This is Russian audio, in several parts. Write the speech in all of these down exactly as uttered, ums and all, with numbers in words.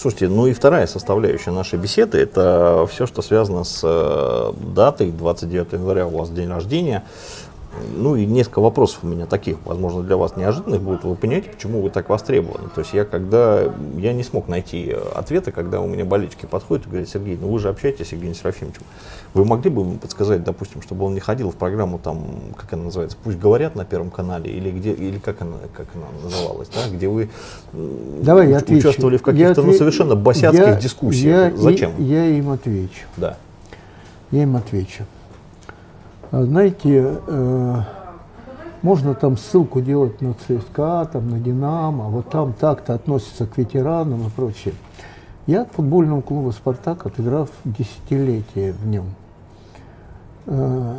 Слушайте, ну и вторая составляющая нашей беседы — это все, что связано с э, датой двадцать девятого января, у вас день рождения. Ну и несколько вопросов у меня таких, возможно, для вас неожиданных будут. Вы понимаете, почему вы так востребованы? То есть я когда, я не смог найти ответа, когда у меня болельщики подходят и говорят: Сергей, ну вы же общаетесь с Евгением Серафимовичем. Вы могли бы ему подсказать, допустим, чтобы он не ходил в программу, там, как она называется, «Пусть говорят» на Первом канале, или где, или как она, как она называлась, да, где вы Давай, я участвовали в каких-то ну, совершенно босяцких я, дискуссиях. Я, Зачем? Я, я им отвечу. Да. Я им отвечу. Знаете, э, можно там ссылку делать на ЦСКА, там, на Динамо, вот там так-то относятся к ветеранам и прочее. Я от футбольного клуба «Спартак» отыграв десятилетие в нем. Э,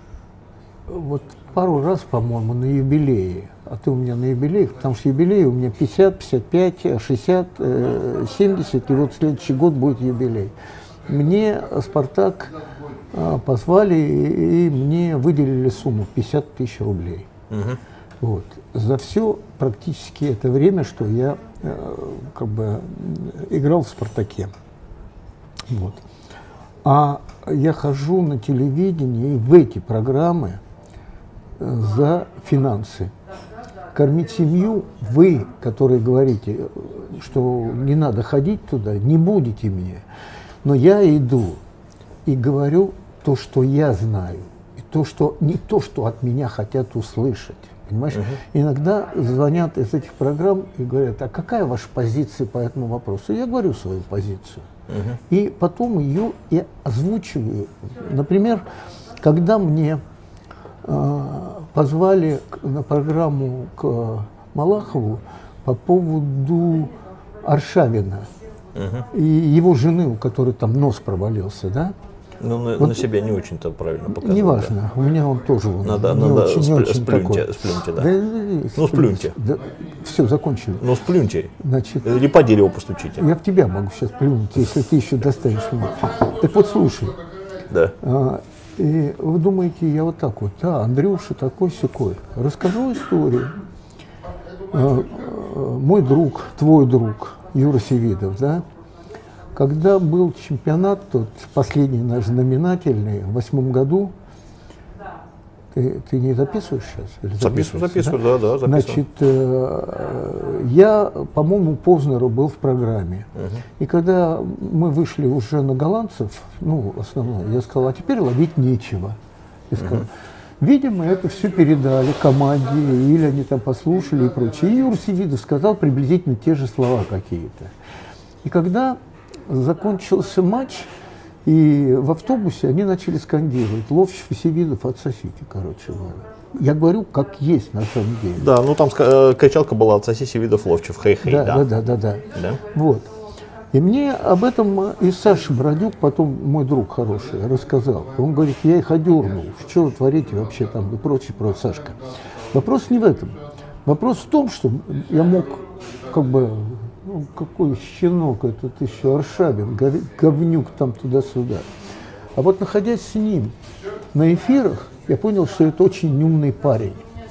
вот пару раз, по-моему, на юбилее, а ты у меня на юбилеях, потому что юбилей у меня пятьдесят, пятьдесят пять, шестьдесят, семьдесят, и вот следующий год будет юбилей. Мне «Спартак» позвали и мне выделили сумму пятьдесят тысяч рублей. Угу. Вот. За все практически это время, что я э, как бы играл в «Спартаке». Вот. А я хожу на телевидение и в эти программы э, за финансы. Кормить семью вы, которые говорите, что не надо ходить туда, не будете мне. Но я иду и говорю то, что я знаю, и то, что, не то, что от меня хотят услышать. Понимаешь? Uh-huh. Иногда звонят из этих программ и говорят: а какая ваша позиция по этому вопросу? Я говорю свою позицию. Uh-huh. И потом ее и озвучиваю. Например, когда мне э, позвали на программу к Малахову по поводу Аршавина, uh-huh, и его жены, у которой там нос провалился, да? Ну, на, вот, на себя не очень-то правильно показывать. Неважно, да. У меня он тоже он надо, не надо очень, спл- не очень сплюньте, такой. Сплюньте, да. Да, ну, сплюньте. Да, все, закончили. Ну, сплюньте. Значит, или по дереву постучите. Я в тебя могу сейчас плюнуть, если ты еще достанешь меня. Так вот, слушай. Да. А, и вы думаете, я вот так вот, да, Андрюша такой-сякой. Расскажу историю. А, мой друг, твой друг, Юра Севидов, да, когда был чемпионат, тот последний наш знаменательный, в восьмом году, ты, ты не записываешь сейчас? Или записываю, записываю, да, да, записываю. Значит, э, я, по-моему, Познеру был в программе. Uh-huh. И когда мы вышли уже на голландцев, ну, основное, я сказал: а теперь ловить нечего. Я сказал, uh-huh, видимо, это все передали команде, или они там послушали и прочее. И Юра Севидов сказал приблизительно те же слова какие-то. И когда закончился матч, и в автобусе они начали скандировать: Ловчев и Севидов, отсосите, короче говоря. Я говорю, как есть на самом деле. Да, ну там э, кричалка была: отсоси, Севидов, Ловчев, хей-хей, да. Да, да, да, да, да. да. Вот. И мне об этом и Саша Бродюк, потом мой друг хороший, рассказал. Он говорит: я их одернул, что вы творите вообще там и прочее, прочее, Сашка. Вопрос не в этом. Вопрос в том, что я мог как бы... Ну, какой щенок этот еще, Аршавин, говнюк там туда-сюда. А вот находясь с ним на эфирах, я понял, что это очень умный парень.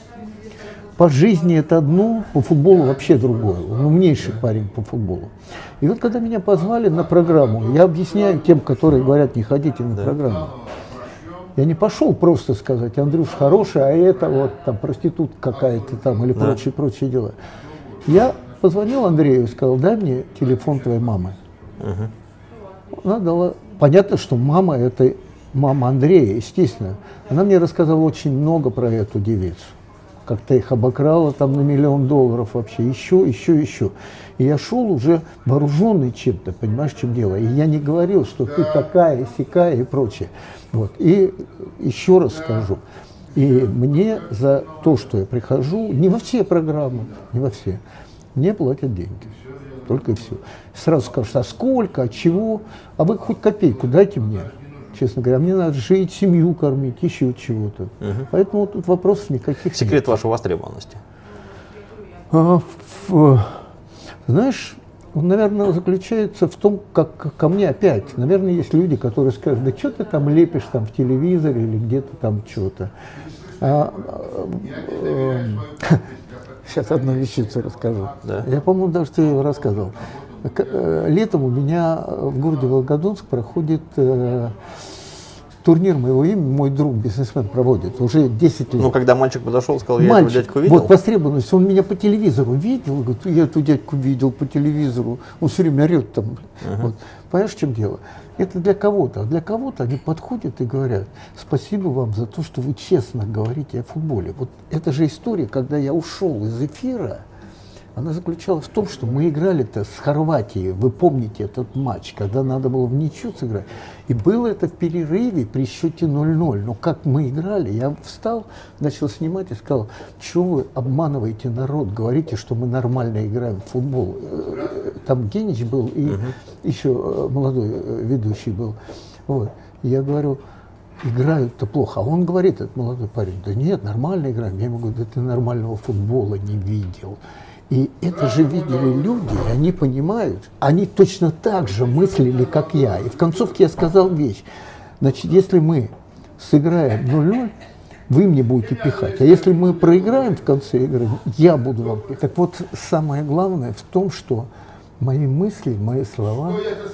По жизни это одно, по футболу вообще другое. Он умнейший парень по футболу. И вот когда меня позвали на программу, я объясняю тем, которые говорят: не ходите на программу. Я не пошел просто сказать: Андрюш хороший, а это вот там проститутка какая-то там или да, прочие, прочие дела. Я позвонил Андрею и сказал: дай мне телефон твоей мамы. Uh-huh. Она дала. Понятно, что мама — это мама Андрея, естественно. Она мне рассказала очень много про эту девицу. Как-то их обокрала там на миллион долларов вообще. Еще, еще, еще. И я шел уже вооруженный чем-то, понимаешь, в чем дело. И я не говорил, что ты такая, сякая и прочее. Вот. И еще раз скажу. И мне за то, что я прихожу, не во все программы, не во все, мне платят деньги. Только и все. Сразу скажут: а сколько, от чего? А вы хоть копейку дайте мне. Честно говоря, мне надо жить, семью кормить, еще чего-то. Угу. Поэтому тут вопросов никаких нет. Секрет вашей востребованности? А, в, знаешь, он, наверное, заключается в том, как ко мне опять. Наверное, есть люди, которые скажут: да что ты там лепишь там в телевизоре или где-то там что-то. А, а, а, Сейчас одну вещицу расскажу. Да. Я, по-моему, даже тебе его рассказывал. Летом у меня в городе Волгодонск проходит э, турнир моего имени, мой друг, бизнесмен, проводит уже десять лет. Ну, когда мальчик подошел, сказал, я Мальчик, этого дядьку видел. Вот востребованность, он меня по телевизору видел, говорит, я эту дядьку видел по телевизору, он все время орет там. Uh-huh. Вот. Понимаешь, в чем дело? Это для кого-то, а для кого-то они подходят и говорят, спасибо вам за то, что вы честно говорите о футболе. Вот это же история, когда я ушел из эфира, она заключалась в том, что мы играли-то с Хорватией, вы помните этот матч, когда надо было в ничью сыграть. И было это в перерыве при счете ноль-ноль. Но как мы играли, я встал, начал снимать и сказал, что вы обманываете народ, говорите, что мы нормально играем в футбол. Там Генич был и uh-huh. еще молодой ведущий был. Вот. И я говорю, играют-то плохо. А он говорит, этот молодой парень, да нет, нормально играем. Я ему говорю, да ты нормального футбола не видел. И это же видели люди, и они понимают, они точно так же мыслили, как я. И в концовке я сказал вещь. Значит, если мы сыграем ноль-ноль, вы мне будете пихать. А если мы проиграем в конце игры, я буду вам пихать. Так вот, самое главное в том, что мои мысли, мои слова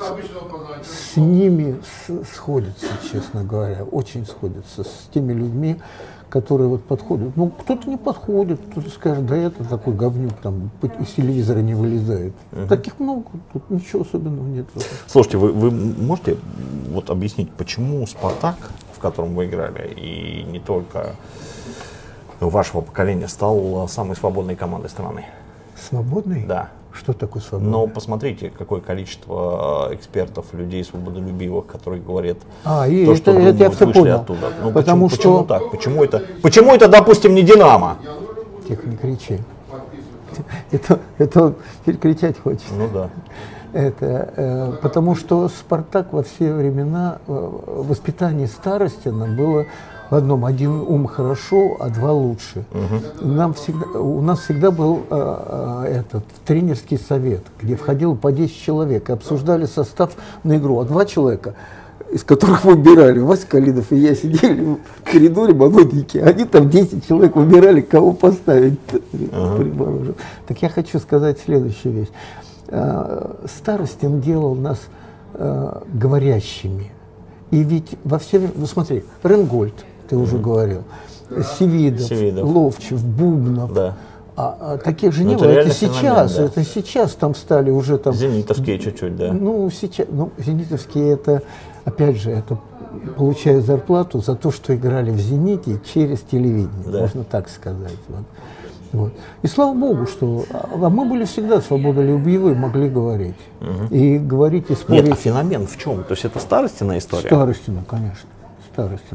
с ними сходятся, честно говоря, очень сходятся с теми людьми, которые вот подходят. Ну, кто-то не подходит, кто-то скажет, да это такой говнюк, там, из телевизора не вылезает. Uh-huh. Таких много, тут ничего особенного нет. Слушайте, вы, вы можете вот объяснить, почему «Спартак», в котором вы играли, и не только вашего поколения, стал самой свободной командой страны? Свободной? Да. Что такое свобода? Но посмотрите, какое количество экспертов, людей свободолюбивых, которые говорят, а, и то, это, что это думают, я все вышли понял. оттуда. Ну, Потому почему, что... почему так? Почему это, почему это, допустим, не «Динамо»? Тихо, не кричи. Это, это теперь кричать хочется. Ну да. Это, э, потому что «Спартак» во все времена, э, воспитание Старостина было в одном: один ум хорошо, а два лучше. Угу. Нам всегда, у нас всегда был э, э, этот тренерский совет, где входило по десять человек, и обсуждали состав на игру. А два человека, из которых выбирали, Вася Калинов и я, сидели в коридоре молоденькие, они там десять человек выбирали, кого поставить. Uh-huh. Так я хочу сказать следующую вещь. Старостин делал нас э, говорящими. И ведь во все... Ну смотри, Ренгольд, ты uh-huh. уже говорил, Севидов, Севидов, Ловчев, Бубнов. Да. А, а таких же не было. Это сейчас, феномен, да. это сейчас там стали уже там... Зенитовские чуть-чуть, да. Ну, сейчас, ну, зенитовские это, опять же, это получают зарплату за то, что играли в «Зените» через телевидение, да. можно так сказать. Вот. Вот. И слава богу, что а мы были всегда свободолюбивы, могли говорить. Угу. И говорить, и спорить. Нет, а феномен в чем? То есть это Старостина история? Старостина, конечно. Старостина.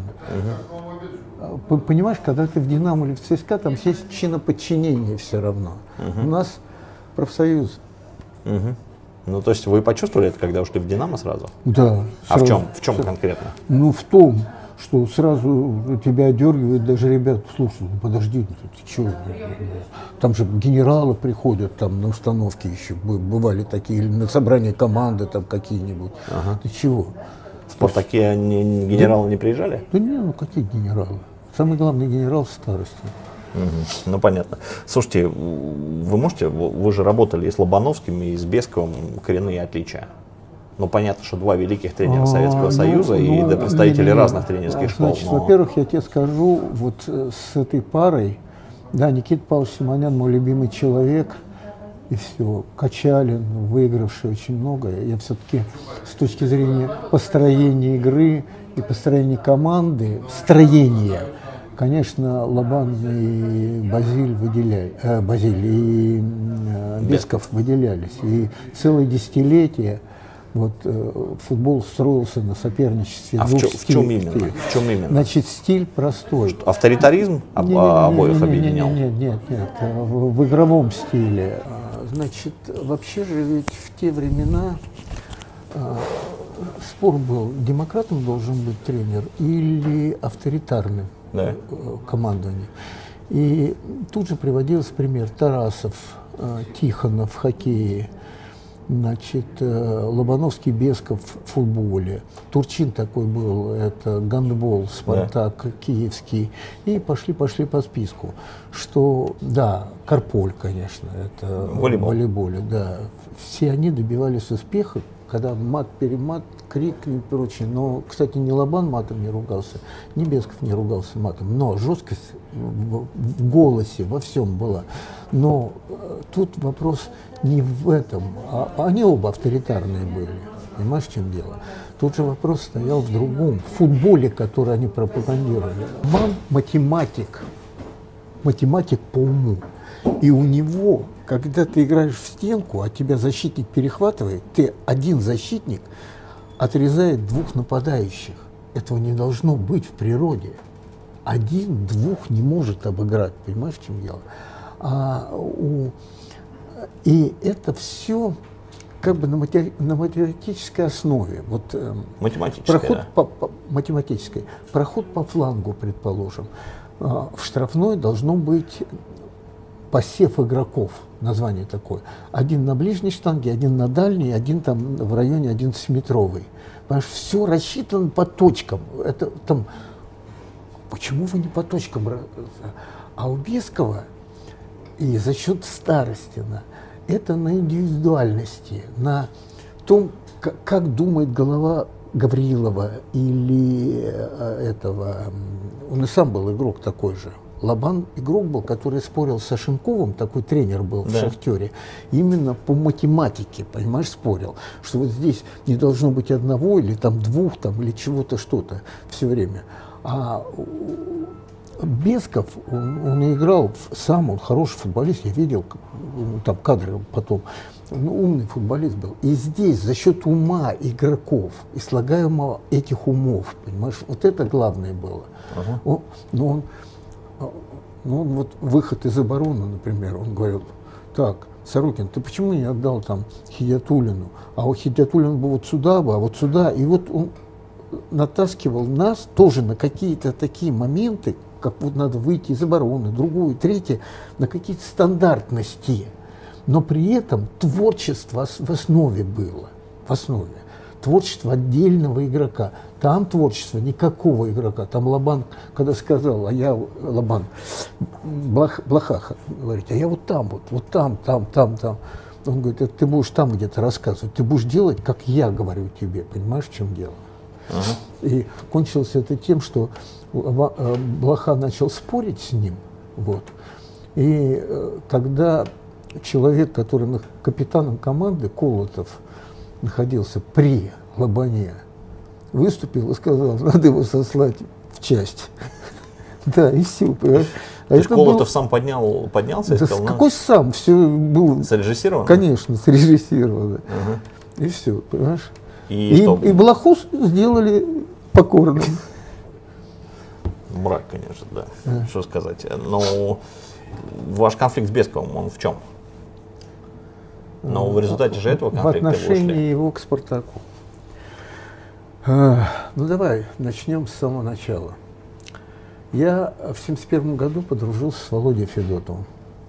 Угу. Понимаешь, когда ты в «Динамо» или в ЦСКА, там есть чиноподчинение все равно. Угу. У нас профсоюз. Угу. Ну, то есть вы почувствовали это, когда ушли в «Динамо» сразу? Да. А сразу, в чем? В чем сразу. конкретно? Ну, в том, что сразу тебя одергивают даже ребята, слушай, ну подожди, ты что, там же генералы приходят там на установки еще, бывали такие, или на собрания команды там какие-нибудь. Ага. Ты чего? В «Спартаке» не, генералы да, не приезжали? Да не, ну какие генералы? Самый главный генерал в старости. Угу. Ну понятно. Слушайте, вы можете, вы же работали и с Лобановским, и с Бесковым, коренные отличия? Ну, понятно, что два великих тренера а, Советского Союза ну, и ну, да, представители не, не, разных тренерских школ. Значит, но... во-первых, я тебе скажу, вот с этой парой, да, Никита Павлович Симонян, мой любимый человек, и все, Качалин, выигравший очень много. Я все-таки с точки зрения построения игры и построения команды, строения, конечно, Лобан и Базиль выделяли, э, Базиль и э, Бесков выделялись. И целые десятилетия вот, э, футбол строился на соперничестве. А в, чё, в чем именно? В чем именно? Значит, стиль простой. Что, авторитаризм об, не, не, не, обоих не, не, объединял? Нет, нет, нет, нет. В, в игровом стиле. Значит, вообще же ведь в те времена э, спор был, демократом должен быть тренер или авторитарным да. командованием. И тут же приводился пример Тарасов, э, Тихонов в хоккее. значит, Лобановский, Бесков в футболе, Турчин такой был, это гандбол, Спартак, да. Киевский, и пошли-пошли по списку, что, да, Карполь, конечно, это волейбол. в волейболе, да, все они добивались успеха, когда мат-перемат, крик и прочее. Но, кстати, ни Лобан матом не ругался, ни Бесков не ругался матом. Но жесткость в, в голосе, во всем была. Но э, тут вопрос не в этом. А, они оба авторитарные были. Понимаешь, в чем дело? Тут же вопрос стоял в другом. В футболе, который они пропагандировали. Мам математик. Математик по уму. И у него, когда ты играешь в стенку, а тебя защитник перехватывает, ты один защитник отрезает двух нападающих. Этого не должно быть в природе. Один двух не может обыграть, понимаешь, в чем дело? А у... И это все как бы на, матери... на математической основе. Вот, э, математической, проход да. по, по, математической. Проход по флангу, предположим. А, в штрафной должно быть посев игроков, название такое. Один на ближней штанге, один на дальней, один там в районе одиннадцатиметровой. Понимаешь, все рассчитано по точкам. Это там... Почему вы не по точкам? А у Бескова и за счет Старостина это на индивидуальности, на том, как, как думает голова Гаврилова или этого... Он и сам был игрок такой же. Лобан игрок был, который спорил с Ашенковым, такой тренер был да. в «Шахтере», именно по математике, понимаешь, спорил, что вот здесь не должно быть одного или там двух, там, или чего-то, что-то все время. А Бесков, он, он играл сам, он хороший футболист, я видел там кадры потом, он умный футболист был. И здесь за счет ума игроков и слагаемого этих умов, понимаешь, вот это главное было. Ага. Он, но он Ну, вот выход из обороны, например, он говорил, так, Сорокин, ты почему не отдал там Хидиатуллину? А у Хидиатуллина был вот сюда бы, а вот сюда. И вот он натаскивал нас тоже на какие-то такие моменты, как вот надо выйти из обороны, другую, третье, на какие-то стандартности. Но при этом творчество в основе было, в основе. Творчество отдельного игрока. Там творчества никакого игрока. Там Лобан, когда сказал, а я, Лобан, Блах, Блахаха, говорит, а я вот там, вот, вот там, там, там, там. Он говорит, это ты будешь там где-то рассказывать, ты будешь делать, как я говорю тебе, понимаешь, в чем дело? Uh-huh. И кончилось это тем, что Блаха начал спорить с ним, вот. И когда человек, который капитаном команды, Колотов, находился при Лобане, выступил и сказал, надо его сослать в часть. Да, и все. То есть Колотов сам поднял, поднялся и сказал? Какой сам? Все было... Срежиссировано? Конечно, срежиссировано. И все, понимаешь? И Блаху сделали покорным. Мрак, конечно, да. Что сказать. Но ваш конфликт с Бесковым, он в чем? Но в результате же этого конфликта в отношении его к Спартаку. А, ну давай начнем с самого начала. Я в семьдесят первом году подружился с Володей Федотовым.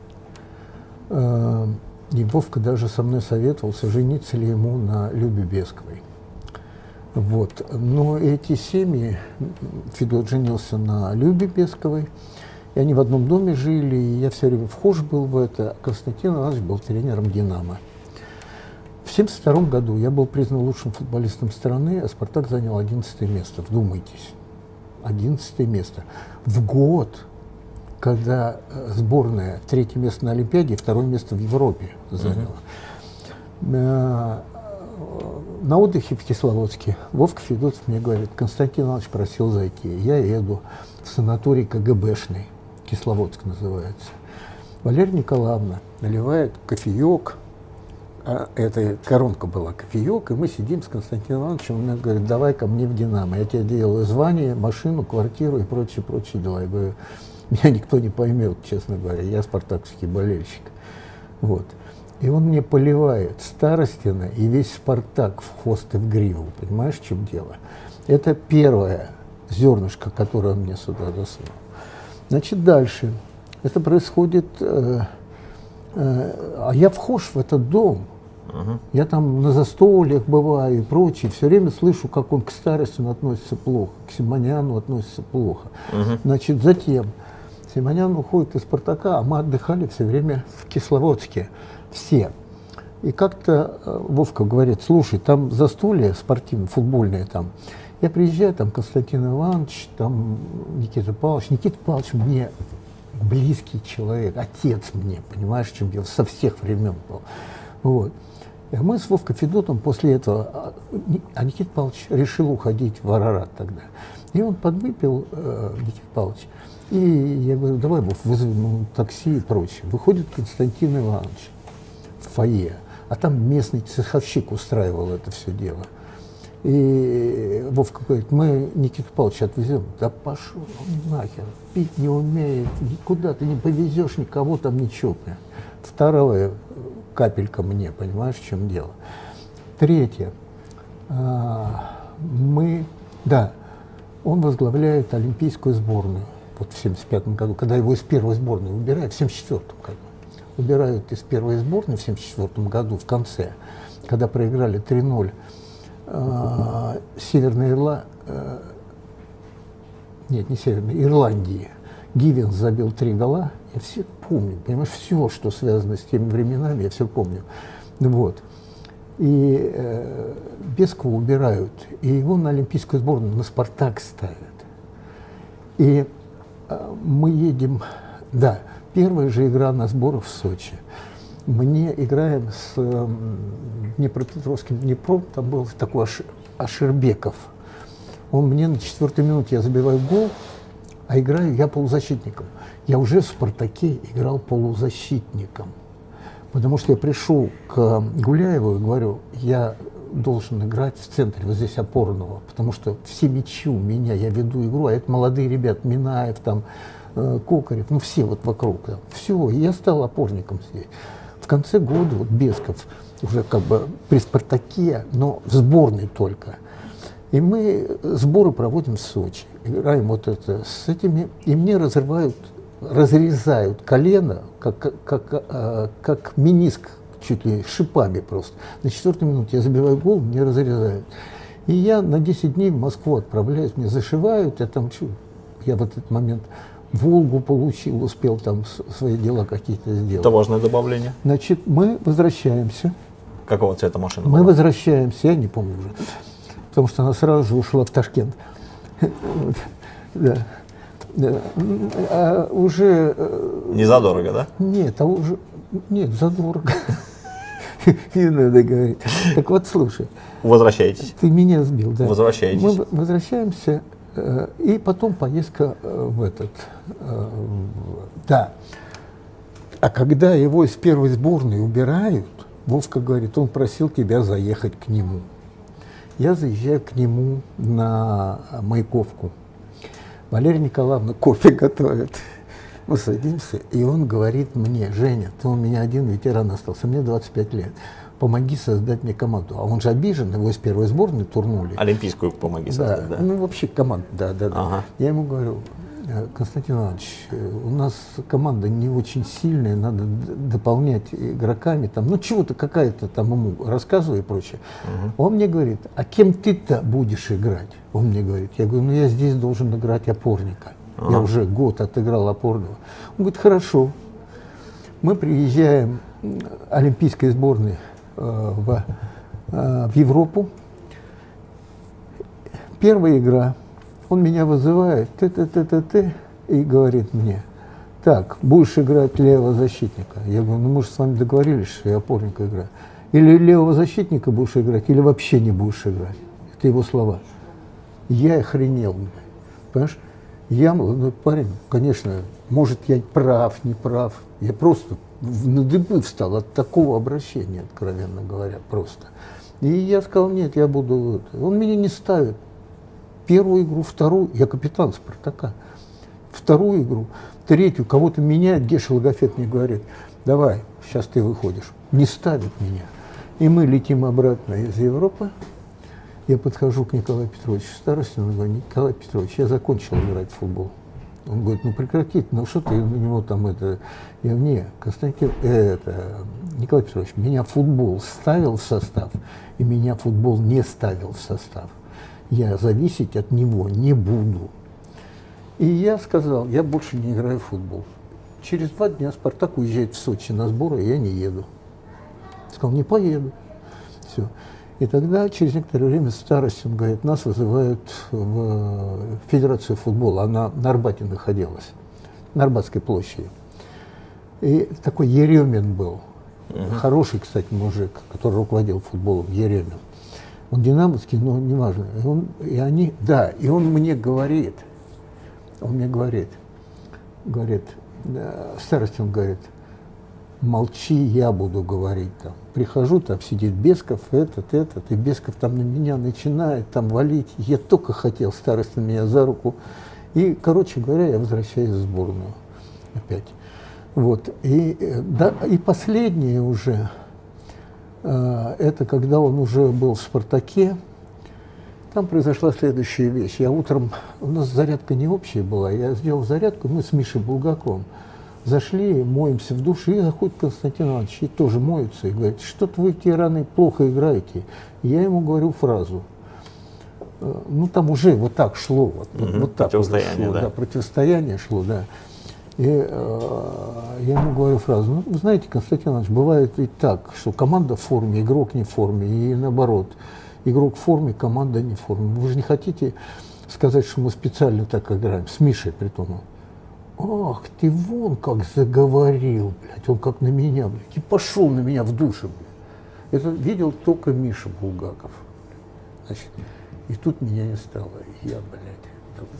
А, и Вовка даже со мной советовался, жениться ли ему на Любе Бесковой. Вот. Но эти семьи, Федот женился на Любе Бесковой, и они в одном доме жили, и я все время вхож был в это. Константин Иванович был тренером «Динамо». В семьдесят втором году я был признан лучшим футболистом страны, а «Спартак» занял одиннадцатое место. Вдумайтесь, одиннадцатое место. В год, когда сборная третье место на Олимпиаде и второе место в Европе заняла. Mm-hmm. На отдыхе в Кисловодске Вовка Федотов мне говорит, Константин Иванович просил зайти. Я еду в санаторий КГБшный, Кисловодск называется. Валерия Николаевна наливает кофеек, а это коронка была, кофеек, и мы сидим с Константином Ивановичем, он мне говорит, давай ко мне в «Динамо, я тебе делаю звание, машину, квартиру и прочие, прочие дела. Я говорю, меня никто не поймет, честно говоря, я спартаковский болельщик. Вот. И он мне поливает Старостина и весь «Спартак» в хвост и в гриву. Понимаешь, в чем дело? Это первое зернышко, которое он мне сюда засунул. Значит, дальше. Это происходит... Э, э, а я вхож в этот дом. Угу. Я там на застольях бываю и прочее, все время слышу, как он к Старостину относится плохо, к Симоняну относится плохо. Угу. Значит, затем Симонян уходит из «Спартака», а мы отдыхали все время в Кисловодске, все. И как-то Вовка говорит: слушай, там застолье спортивное, футбольное там. Я приезжаю, там Константин Иванович, там Никита Павлович. Никита Павлович мне близкий человек, отец мне, понимаешь, чем я со всех времен был. Вот. И мы с Вовкой Федотом после этого, а Никита Павлович решил уходить в Арарат тогда. И он подвыпил, э, Никита Павлович, и я говорю: давай, Вов, вызовем такси и прочее. Выходит Константин Иванович в фойе, а там местный цеховщик устраивал это все дело. И Вовка говорит: мы Никиту Павловича отвезем. Да пошел он нахер, пить не умеет, никуда ты не повезешь никого там, ничего. Второе, капелька мне, понимаешь, в чем дело. Третье, а, мы, да, он возглавляет олимпийскую сборную вот в семьдесят пятом году, когда его из первой сборной убирают, в семьдесят четвёртом году. Убирают из первой сборной в семьдесят четвёртом году в конце, когда проиграли три ноль. Uh, Северной Ирла... uh, нет, не Северной, Ирландии. Гивенс забил три гола. Я все помню, понимаешь, все, что связано с теми временами, я все помню. Вот. И uh, Бескова убирают, и его на олимпийскую сборную, на «Спартак» ставят. И uh, мы едем, да, первая же игра на сборах в Сочи. Мне играем с э, Днепропетровским Днепром, там был такой Аш, Аширбеков. Он мне на четвертой минуте, я забиваю гол, а играю я полузащитником. Я уже в «Спартаке» играл полузащитником, потому что я пришел к Гуляеву и говорю: я должен играть в центре, вот здесь опорного, потому что все мячи у меня, я веду игру, а это молодые ребята, Минаев, там, э, Кокарев, ну все вот вокруг. Да. Все, и я стал опорником здесь. В конце года вот Бесков уже как бы при «Спартаке», но в сборной только. И мы сборы проводим в Сочи, играем вот это с этими, и мне разрывают, разрезают колено, как, как, как, как мениск, чуть ли шипами просто. На четвертой минуте я забиваю гол, мне разрезают. И я на десять дней в Москву отправляюсь, мне зашивают, я там, я в этот момент Волгу получил, успел там свои дела какие-то сделать. Это важное добавление. Значит, мы возвращаемся. Какого цвета машина Мы была? возвращаемся, я не помню уже, потому что она сразу же ушла в Ташкент. Да. А уже... Не задорого, да? Нет, а уже... Нет, задорого. Не надо говорить. Так вот, слушай. Возвращаетесь. Ты меня сбил, да. Возвращаетесь. Мы возвращаемся, и потом поездка в этот... Да. А когда его из первой сборной убирают, Вовка говорит: он просил тебя заехать к нему. Я заезжаю к нему на Маяковку. Валерия Николаевна кофе готовит. Мы садимся, и он говорит мне: Женя, ты у меня один ветеран остался, мне двадцать пять лет. Помоги создать мне команду. А он же обижен, его из первой сборной турнули. Олимпийскую помоги создать, да? Да, ну вообще команда, да, да, да. Ага. Я ему говорю: Константин Иванович, у нас команда не очень сильная, надо дополнять игроками, там, ну чего-то какая-то там ему рассказываю и прочее. Угу. Он мне говорит: а кем ты-то будешь играть? Он мне говорит. Я говорю: ну я здесь должен играть опорника. Ага. Я уже год отыграл опорного. Он говорит: хорошо. Мы приезжаем олимпийской сборной э, в, э, в Европу. Первая игра. Он меня вызывает, ты-ты-ты-ты-ты, и говорит мне: так, будешь играть левого защитника. Я говорю: ну мы же с вами договорились, что я опорника играю. Или левого защитника будешь играть, или вообще не будешь играть. Это его слова. Я охренел. Понимаешь? Я молодой парень, конечно, может, я прав, не прав. Я просто на дыбы встал от такого обращения, откровенно говоря, просто. И я сказал: нет, я буду... Он меня не ставит. Первую игру, вторую, я капитан «Спартака». Вторую игру, третью, кого-то меняет, Геша Логофет мне говорит: давай, сейчас ты выходишь. Не ставит меня. И мы летим обратно из Европы. Я подхожу к Николаю Петровичу Старостину и говорю: Николай Петрович, я закончил играть в футбол. Он говорит, ну прекрати, ну что ты на него там это... Я говорю, не, Константин, это, Николай Петрович, меня футбол ставил в состав, и меня футбол не ставил в состав. Я зависеть от него не буду. И я сказал, я больше не играю в футбол. Через два дня «Спартак» уезжает в Сочи на сборы, и я не еду. Сказал, не поеду. Все. И тогда, через некоторое время, в старости, он говорит, нас вызывают в Федерацию футбола. Она на Арбате находилась, на Арбатской площади. И такой Еремин был. Uh-huh. Хороший, кстати, мужик, который руководил футболом, Еремин. Он динамовский, но неважно. И, он, и они, да, и он мне говорит, он мне говорит, говорит, в старости он говорит, молчи, я буду говорить там. Прихожу, там сидит Бесков, этот, этот, и Бесков там на меня начинает там валить. Я только хотел, староста меня за руку. И, короче говоря, я возвращаюсь в сборную опять. Вот. И, да, и последнее уже, э, это когда он уже был в «Спартаке», там произошла следующая вещь. Я утром, у нас зарядка не общая была, я сделал зарядку, мы с Мишей Булгаковым зашли, моемся в душе, и заходит Константин Иванович, и тоже моются, и говорит, что-то вы, тираны, плохо играете. И я ему говорю фразу. Ну, там уже вот так шло, вот, mm-hmm. вот так противостояние, шло, да. да, противостояние шло, да. И э, я ему говорю фразу, ну, вы знаете, Константин Иванович, бывает и так, что команда в форме, игрок не в форме, и наоборот, игрок в форме, команда не в форме. Вы же не хотите сказать, что мы специально так играем, с Мишей притом. Ах, ты вон как заговорил, блядь, он как на меня, блядь, и пошел на меня в душе, блядь. Это видел только Миша Булгаков. Значит, и тут меня не стало. Я, блядь,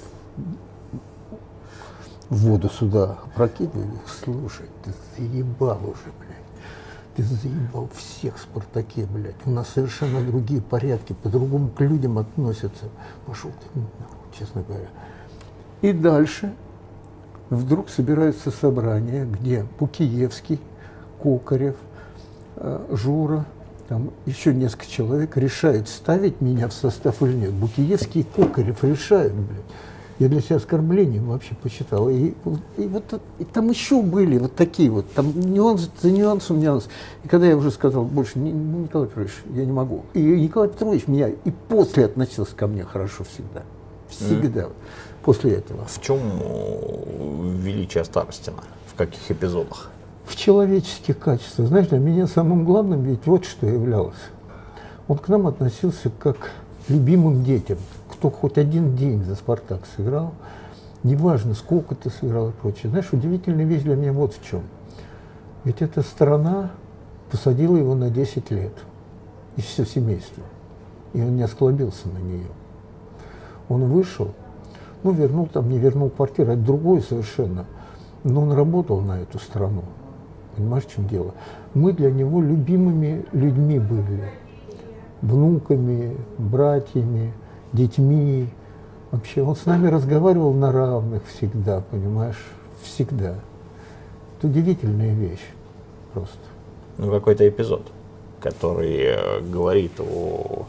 воду сюда опрокидываю. Слушай, ты заебал уже, блядь. Ты заебал всех в «Спартаке», блядь. У нас совершенно другие порядки, по-другому к людям относятся. Пошел ты, честно говоря. И дальше вдруг собираются собрания, где Букиевский, Кокарев, Жура, там еще несколько человек решают, ставить меня в состав или нет. Букиевский и Кокарев решают, блядь. Я для себя оскорблением вообще посчитал. И, и вот и там еще были вот такие вот, там нюансы за нюансом, нюанс. И когда я уже сказал, больше, Николай Петрович, я не могу. И Николай Петрович меня и после относился ко мне хорошо всегда. Всегда. Mm. После этого. В чем величие Старостина? В каких эпизодах? В человеческих качествах. Знаешь, для меня самым главным ведь вот что являлось. Он к нам относился как к любимым детям. Кто хоть один день за «Спартак» сыграл, неважно, сколько ты сыграл и прочее. Знаешь, удивительная вещь для меня вот в чем. Ведь эта страна посадила его на десять лет. И все семейство. И он не осклабился на нее. Он вышел, ну, вернул там, не вернул квартиру, это другое совершенно. Но он работал на эту страну. Понимаешь, в чем дело? Мы для него любимыми людьми были. Внуками, братьями, детьми. Вообще, он с нами разговаривал на равных всегда, понимаешь? Всегда. Это удивительная вещь просто. Ну, какой-то эпизод, который э, говорит о...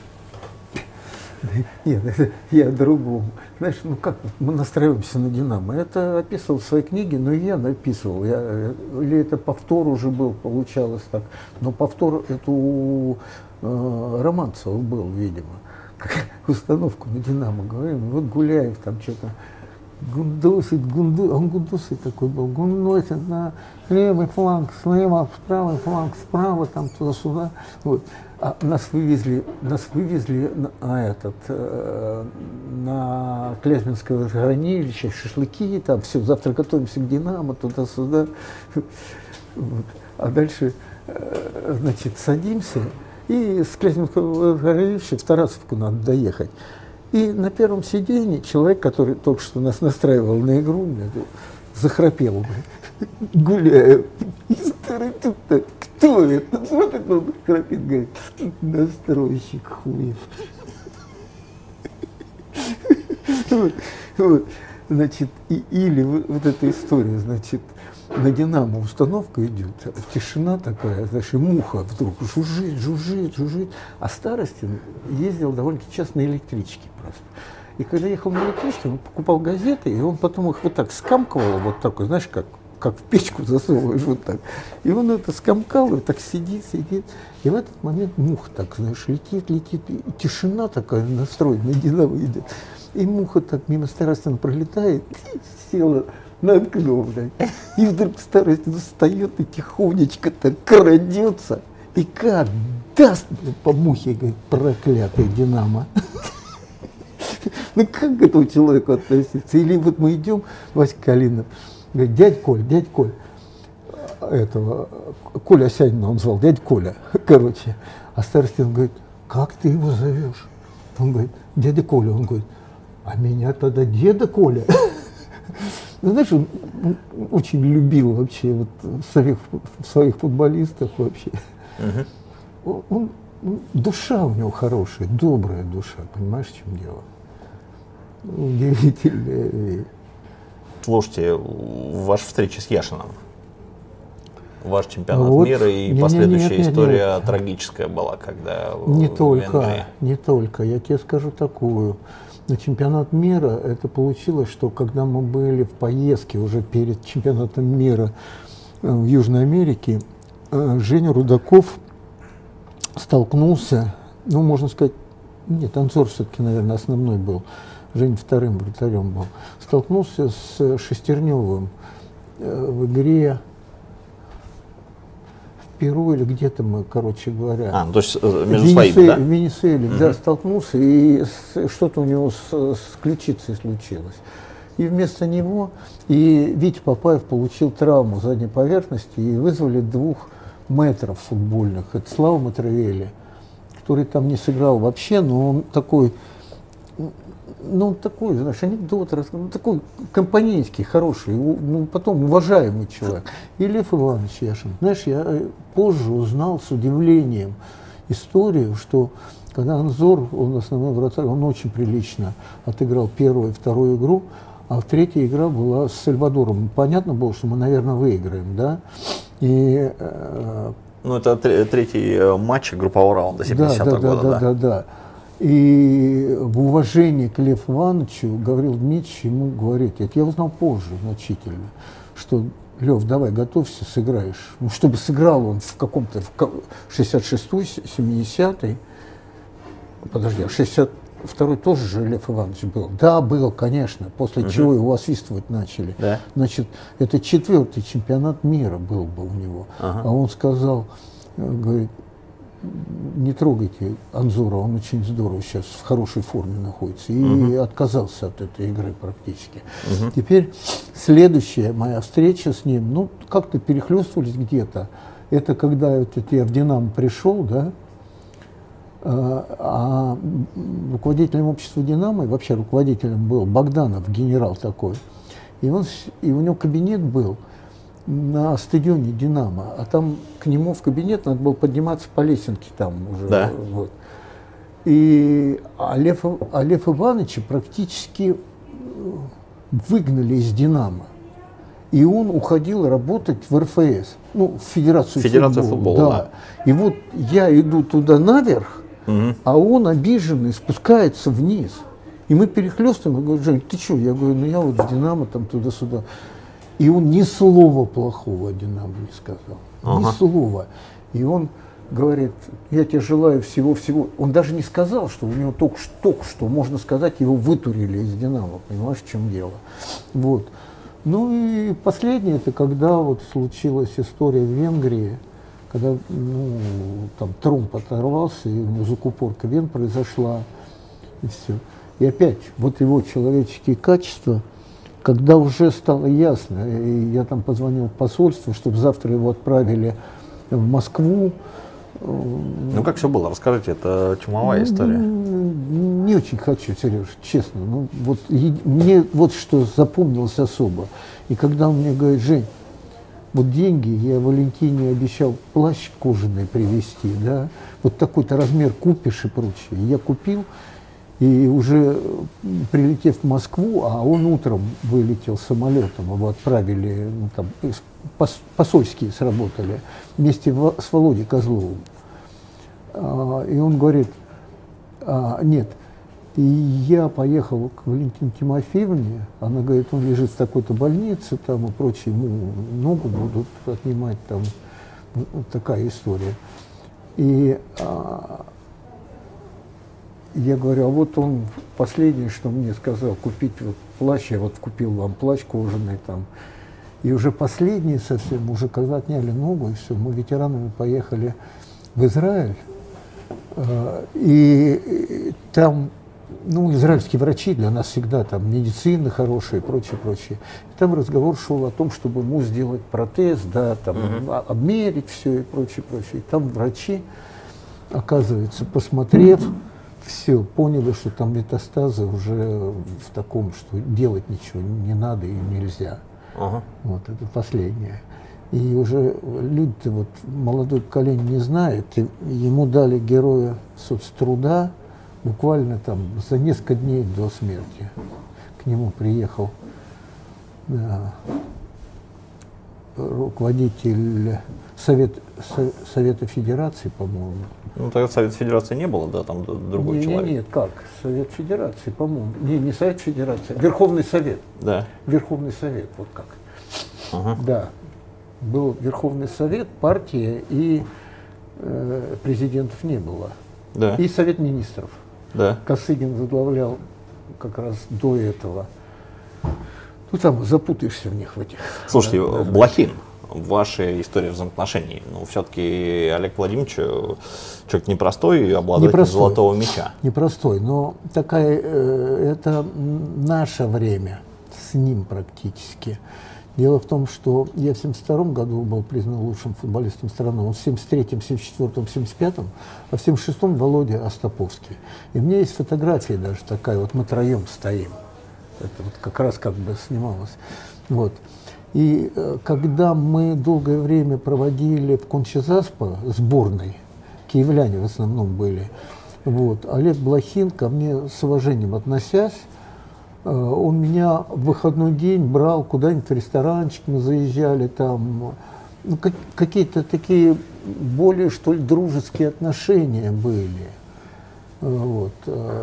Нет, это я о другом. Знаешь, ну как мы настраиваемся на «Динамо»? Это описывал в своей книге, но и я написывал. Я, или это повтор уже был, получалось так. Но повтор это у э, Романцева был, видимо. Как установку на «Динамо» говорим. Вот Гуляев там что-то гундосит, гунду, он гундосит такой был, гундосит на левый фланг, слева, правый фланг, справа, там туда-сюда. Вот. А нас вывезли, нас вывезли на, на этот, э, на Клязьминское хранилище, шашлыки, там все, завтра готовимся к «Динамо», туда-сюда. Вот. А дальше, э, значит, садимся, и с Клязьминского хранилища в Тарасовку надо доехать. И на первом сиденье человек, который только что нас настраивал на игру, захрапел. Гуляю. Кто это? Смотрит, он храпит, говорит, настройщик хуев. Вот, вот. Значит, и, или вот, вот эта история, значит, на «Динамо» установка идет, тишина такая, знаешь, и муха вдруг жужжит, жужжит, жужжит. А Старостин ездил довольно-таки часто на электричке просто. И когда ехал на электричке, он покупал газеты, и он потом их вот так скамкивал, вот такой, знаешь, как, как в печку засовываешь, вот так. И он это скамкал, и так сидит, сидит. И в этот момент муха так, знаешь, летит, летит, и тишина такая настроена, динамо идет. И муха так мимо Старостина пролетает, и села на окно, блядь. И вдруг Старостин встает и тихонечко так крадется. И как даст по мухе, говорит, проклятый Динамо. Ну как к этому человеку относиться? Или вот мы идем, Васька Калинов, говорит, дядь Коль, дядь Коль, этого, Коля Осянина он звал, дядь Коля, короче. А Старостин говорит, как ты его зовешь? Он говорит, дядя Коля. Он говорит, а меня тогда деда Коля. Ну, знаешь, он, он очень любил вообще вот своих, своих футболистов вообще. Uh-huh. Он, он, душа у него хорошая, добрая душа, понимаешь, в чем дело? Удивительная вещь. Слушайте, ваша встреча с Яшиным, ваш чемпионат вот, мира и не, последующая не, не, не, история не, трагическая была, когда не в только, Венгрии. Не только, я тебе скажу такую. На чемпионат мира это получилось, что когда мы были в поездке уже перед чемпионатом мира в Южной Америке, Женя Рудаков столкнулся, ну, можно сказать, нет, Анзор все-таки, наверное, основной был, Женя вторым вратарем был, столкнулся с Шестерневым в игре в Перу или где-то мы, короче говоря. А, ну, то есть между своими, да? В Венесуэле, угу. Да, столкнулся, и что-то у него с, с ключицей случилось. И вместо него и Витя Папаев получил травму задней поверхности, и вызвали двух мэтров футбольных. Это Слава Матравели, который там не сыграл вообще, но он такой, ну, такой, знаешь, анекдот, ну, такой компанейский, хороший, ну, потом уважаемый человек. И Лев Иванович Яшин. Знаешь, я позже узнал с удивлением историю, что когда Анзор, он основной вратарь, он очень прилично отыграл первую и вторую игру, а третья игра была с Сальвадором. Понятно было, что мы, наверное, выиграем, да? И, э, ну, это третий матч группового раунда семидесятого да, да, года. Да, да, да, да. И в уважении к Леву Ивановичу Гаврил Дмитриевич ему говорит, это я узнал позже значительно, что Лев, давай, готовься, сыграешь. Ну, чтобы сыграл он в каком-то, в шестьдесят шестой, семидесятый, подожди, а шестьдесят второй тоже же Лев Иванович был? Да, был, конечно, после угу. чего его освистывать начали. Да? Значит, это четвертый чемпионат мира был бы у него. Ага. А он сказал, говорит, не трогайте Анзора, он очень здорово сейчас в хорошей форме находится. И угу. отказался от этой игры практически. Угу. Теперь следующая моя встреча с ним, ну, как-то перехлестывались где-то. Это когда вот я в «Динамо» пришел, да, а руководителем общества «Динамо», и вообще руководителем был Богданов, генерал такой. И, он, и у него кабинет был на стадионе «Динамо», а там к нему в кабинет надо было подниматься по лесенке там уже. Да. Вот. И а Лев, а Лев Ивановича практически выгнали из «Динамо». И он уходил работать в эр эф эс, ну, в Федерацию, Федерация футбола. футбола, да. Да. И вот я иду туда наверх, угу. а он, обиженный, спускается вниз. И мы перехлестываем, я говорю, Жень, ты что? Я говорю, ну я вот в «Динамо» там туда-сюда. И он ни слова плохого о «Динамо» не сказал. Ага. Ни слова. И он говорит, я тебе желаю всего-всего. Он даже не сказал, что у него только, только что, можно сказать, его вытурили из «Динамо». Понимаешь, в чем дело? Вот. Ну и последнее, это когда вот случилась история в Венгрии, когда ну, там тромб оторвался, и у него закупорка вен произошла, и все. И опять, вот его человеческие качества, когда уже стало ясно, и я там позвонил в посольство, чтобы завтра его отправили в Москву. Ну как все было? Расскажите, это чумовая история. Не очень хочу, Сереж, честно. Ну, вот, и, мне вот что запомнилось особо. И когда он мне говорит, Жень, вот деньги, я Валентине обещал плащ кожаный привезти, да, вот такой-то размер купишь и прочее. Я купил, и уже прилетев в Москву, а он утром вылетел самолетом, его отправили, ну, там, пос, посольские сработали, вместе в, с Володей Козловым. А, и он говорит, а, нет, И я поехал к Валентине Тимофеевне, она говорит, он лежит в такой-то больнице, там и прочее, ему ногу будут отнимать, там, вот такая история. И а, я говорю, а вот он последнее, что мне сказал, купить вот плащ, я вот купил вам плащ кожаный там. И уже последнее совсем, уже когда отняли ногу, и все, мы ветеранами поехали в Израиль. А, и, и там, ну, израильские врачи для нас всегда там медицина хорошая и прочее, прочее. И там разговор шел о том, чтобы ему сделать протез, да, там, uh-huh. обмерить все и прочее, прочее. И там врачи, оказывается, посмотрев, все, поняли, что там метастазы уже в таком, что делать ничего не надо и нельзя. Uh-huh. Вот это последнее. И уже люди-то, вот, молодое поколение не знает, и ему дали героя соцтруда, буквально там за несколько дней до смерти. К нему приехал да, руководитель Совет, со, Совета Федерации, по-моему. Ну, тогда Совет Федерации не было, да, там другой не, человек. Нет, нет, как? Совет Федерации, по-моему. Не, не Совет Федерации, Верховный Совет. Да. Верховный Совет, вот как. Ага. Да. Был Верховный Совет, партия, и э, президентов не было. Да. И Совет Министров. Да. Косыгин возглавлял как раз до этого. Ну, там запутаешься в них, в этих. Слушайте, да, Блохин, ваша история взаимоотношений. Ну, все-таки Олег Владимирович человек непростой, обладатель непростой. Золотого мяча. Непростой, но такая, э, это наше время с ним практически. Дело в том, что я в семьдесят втором году был признан лучшим футболистом страны, он в семьдесят третьем, семьдесят четвёртом, семьдесят пятом, а в семьдесят шестом Володя Остаповский. И у меня есть фотография даже такая, вот мы троем стоим. Это вот как раз как бы снималось. Вот. И э, когда мы долгое время проводили в Кончезаспо сборной, киевляне в основном были, вот, Олег Блохин, ко мне с уважением относясь, он меня в выходной день брал куда-нибудь в ресторанчик, мы заезжали там, ну, как, какие-то такие более, что ли, дружеские отношения были. Вот.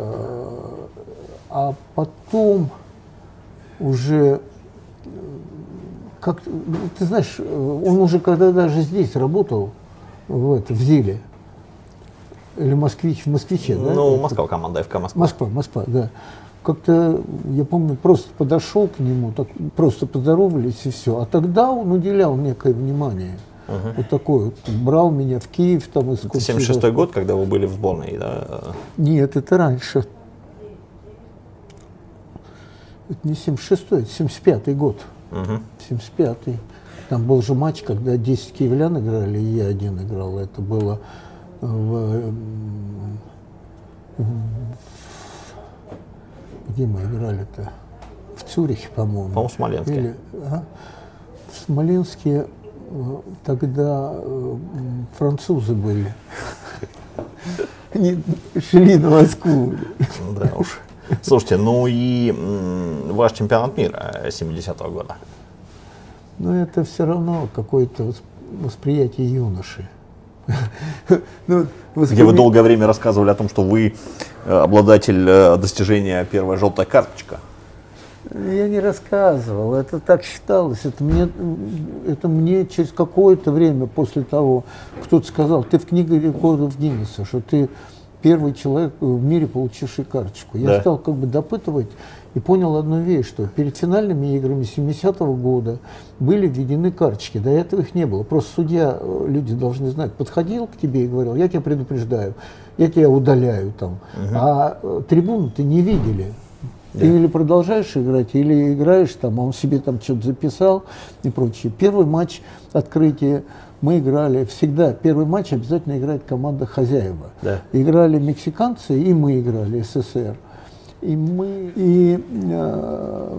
А потом уже, как, ты знаешь, он уже когда даже здесь работал, в, это, в Зиле, или Москвич, в Москвиче, да? Ну, Москва, команда эф ка Москва. Москва, Москва, да. Как-то, я помню, просто подошел к нему, так, просто поздоровались и все. А тогда он уделял некое внимание. Uh-huh. Вот такой вот. Брал меня в Киев. Там, из это семьдесят шестой год, когда вы были в сборной, да? Нет, это раньше. Это не семьдесят шестой, это семьдесят пятый год. Uh-huh. семьдесят пятый. Там был же матч, когда десять киевлян играли, и я один играл. Это было в... в где мы играли-то? В Цюрихе, по-моему. По-моему, в Смоленске. Или, а? В Смоленске тогда французы были. Они шли на Москву. Да уж. Слушайте, ну и ваш чемпионат мира семидесятого года? Ну, это все равно какое-то восприятие юноши. Ну, где вы долгое время рассказывали о том, что вы обладатель достижения первая желтая карточка. Я не рассказывал, это так считалось. Это мне, это мне через какое-то время после того, кто-то сказал, ты в книге рекордов Гиннесса, что ты первый человек в мире, получивший карточку. Я да. стал как бы допытывать и понял одну вещь, что перед финальными играми семидесятого года были введены карточки. До этого их не было. Просто судья, люди должны знать, подходил к тебе и говорил, я тебя предупреждаю, я тебя удаляю там. Угу. А трибуны-то не видели. Ты yeah. или продолжаешь играть, или играешь там, а он себе там что-то записал и прочее. Первый матч открытия мы играли всегда. Первый матч обязательно играет команда хозяева. Yeah. Играли мексиканцы, и мы играли СССР. И мы, и, э,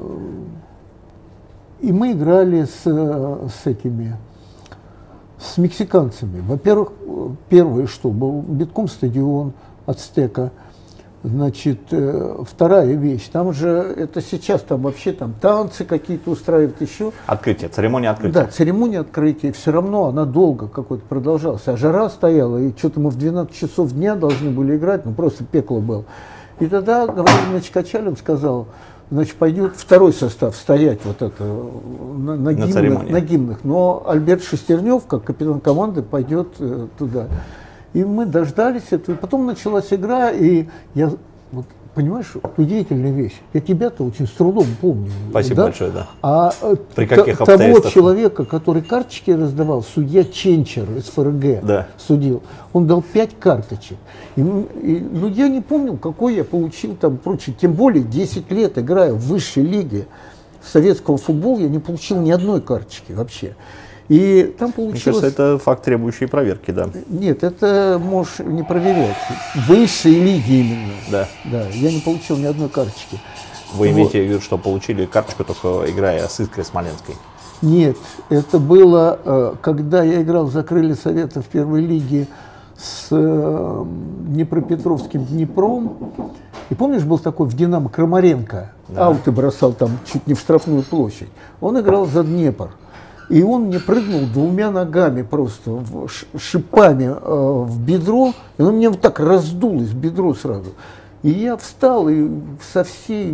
и мы играли с, с этими, с мексиканцами. Во-первых, первое, что был битком стадион Ацтека. Значит, э, вторая вещь, там же, это сейчас там вообще там танцы какие-то устраивают еще. Открытие, церемония открытия. Да, церемония открытия, все равно она долго какой-то продолжалась. А жара стояла, и что-то мы в двенадцать часов дня должны были играть, ну просто пекло было. И тогда Владимир Качалин сказал, значит, пойдет второй состав стоять вот это на, на, на, гимнах, на гимнах. Но Альберт Шестернев, как капитан команды, пойдет э, туда. И мы дождались этого. И потом началась игра, и я, вот, понимаешь, удивительная вещь. Я тебя-то очень с трудом помню. Спасибо да? большое, да. А При каких того обстоятельствах? человека, который карточки раздавал, судья Ченчер из ФРГ Да. судил, он дал пять карточек. И, и, ну, я не помнил, какой я получил там прочее. Тем более десять лет играю в высшей лиге советского футбола, я не получил ни одной карточки вообще. И там получилось... Мне кажется, это факт, требующий проверки, да. Нет, это можешь не проверять. Высшей лиги именно. Да. Да, я не получил ни одной карточки. Вы Вот. имеете в виду, что получили карточку, только играя с Искрой Смоленской? Нет, это было, э, когда я играл за крылья Совета в первой лиге с э, Днепропетровским Днепром. И помнишь, был такой в «Динамо» Крамаренко, Да. ауты бросал там чуть не в штрафную площадь. Он играл за Днепр. И он мне прыгнул двумя ногами просто, в, ш, шипами э, в бедро. И он мне вот так раздулось бедро сразу. И я встал и со всей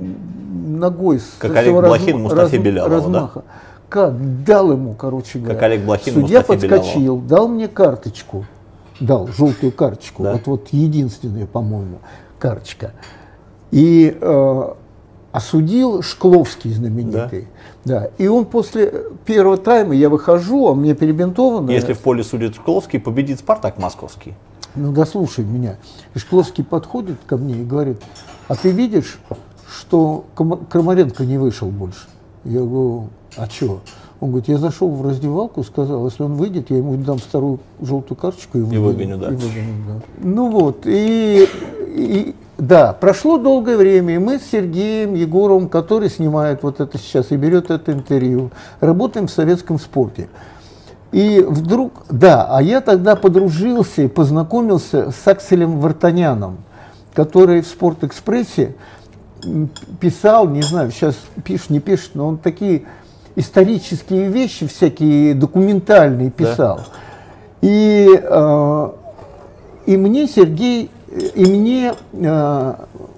ногой, Как со Олег всего Блохин раз, Мустафе раз, Белялову, размаха. Как дал ему, короче говоря. Как Олег Блохин Судья Мустафе подскочил, Белялову. дал мне карточку. Дал желтую карточку. Да. Вот, вот единственная, по-моему, карточка. И э, осудил Шкловский знаменитый. Да. Да. И он после первого тайма, я выхожу, а мне перебинтовано. Если в поле судит Шкловский, победит Спартак Московский. Ну, дослушай меня. И Шкловский подходит ко мне и говорит, а ты видишь, что Крамаренко не вышел больше? Я говорю, а что? Он говорит, я зашел в раздевалку, сказал, если он выйдет, я ему дам вторую желтую карточку и выгоню. И выгоню, да. И выгоню, да. Ну вот, и, и да, прошло долгое время, и мы с Сергеем Егоровым, который снимает вот это сейчас и берет это интервью, работаем в советском спорте. И вдруг, да, а я тогда подружился и познакомился с Акселем Вартаняном, который в «Спортэкспрессе» писал, не знаю, сейчас пишет, не пишет, но он такие исторические вещи, всякие документальные писал. Да. И, э, и мне Сергей, и мне э,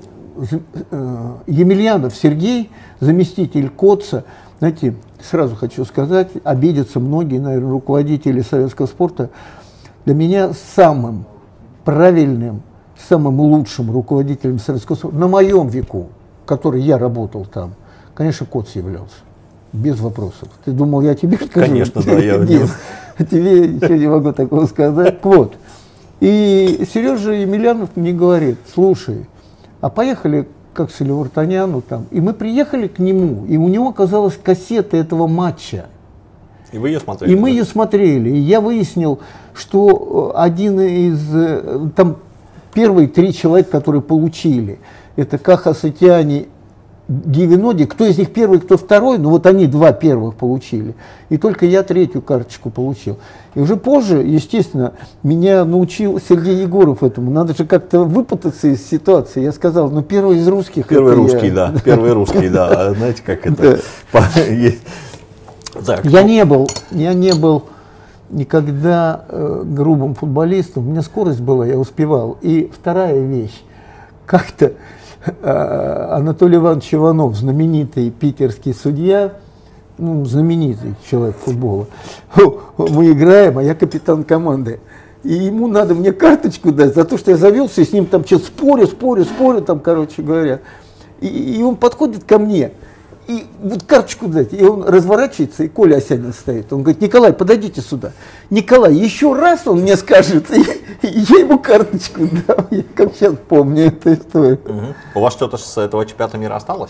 э, Емельянов Сергей, заместитель Коца, знаете, сразу хочу сказать, обидятся многие, наверное, руководители советского спорта, для меня самым правильным, самым лучшим руководителем советского спорта на моем веку, в который я работал там, конечно, Коц являлся. Без вопросов. Ты думал, я тебе скажу? Конечно, да, я Нет, тебе ничего не могу такого сказать. Вот. И Сережа Емельянов мне говорит, слушай, а поехали к Акселю Вартаняну там. И мы приехали к нему, и у него оказалась кассета этого матча. И вы ее смотрели? И мы ее смотрели. И я выяснил, что один из... Там первые три человека, которые получили, это Каха Сатьяни, Гивиноди, кто из них первый, кто второй, ну вот они два первых получили. И только я третью карточку получил. И уже позже, естественно, меня научил Сергей Егоров этому. Надо же как-то выпутаться из ситуации. Я сказал, ну первый из русских. Первый русский, да. Первый русский, да. Знаете, как это... Я не был, я не был никогда грубым футболистом. У меня скорость была, я успевал. И вторая вещь. Как-то Анатолий Иванович Иванов, знаменитый питерский судья, ну, знаменитый человек футбола, мы играем, а я капитан команды. И ему надо мне карточку дать за то, что я завелся, и с ним там что-то спорю, спорю, спорю, там, короче говоря. И, и он подходит ко мне, и вот карточку дать. И он разворачивается, и Коля Осянин стоит. Он говорит, Николай, подойдите сюда. Николай, еще раз он мне скажет, и, и я ему карточку дам. Я как сейчас помню эту историю. Угу. У вас что-то с этого чемпионата мира осталось?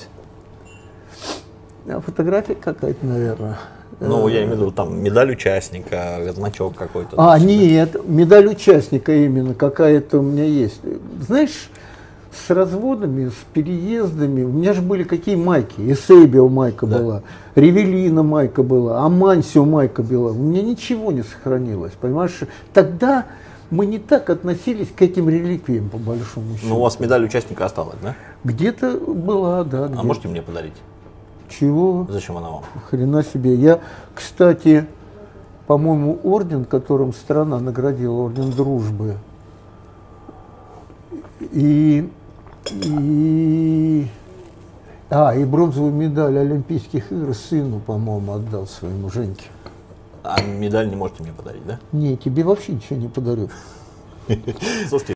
А фотография какая-то, наверное. Ну, я имею в виду, там, медаль участника, значок какой-то. А, нет, медаль участника именно какая-то у меня есть. Знаешь, с разводами, с переездами, у меня же были какие майки. Эсейбио майка да. была, Ревелина майка была, Амансио майка была. У меня ничего не сохранилось, понимаешь? Тогда мы не так относились к этим реликвиям, по большому счету. Ну, у вас медаль участника осталась, да? Где-то была, да. А где-то. можете мне подарить? Чего? Зачем она вам? Хрена себе. Я, кстати, по-моему, орден, которым страна наградила, орден дружбы. И И, а, и бронзовую медаль Олимпийских игр сыну, по-моему, отдал своему Женьке. А медаль не можете мне подарить, да? Не, тебе вообще ничего не подарю. Слушайте,